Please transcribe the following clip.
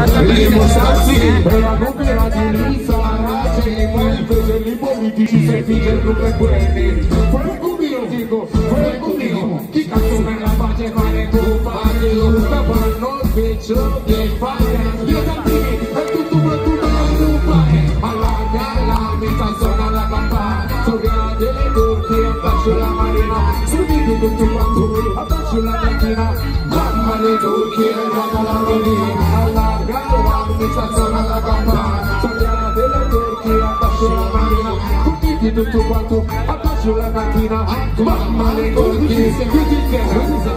Primo Sassi, e la copera di Lisa, Race, poi fece i politici, se fige come quelli. Fuego mio, dico, fuego mio, chi cazzo me la face fare tu, fare io, sta fanno il pezzo che fare, io da te, è tutto battuto non fare, alla galla, mi canzona la campana, sopra delle turche, abbraccio la marina, subito tutto quanto, abbraccio la cantina, mamma le turche, vado la rovina, alla galla, mi canzona la campana, sopra delle turche, abbraccio la marina, subito tutto quanto, abbraccio la cantina, mamma le turche,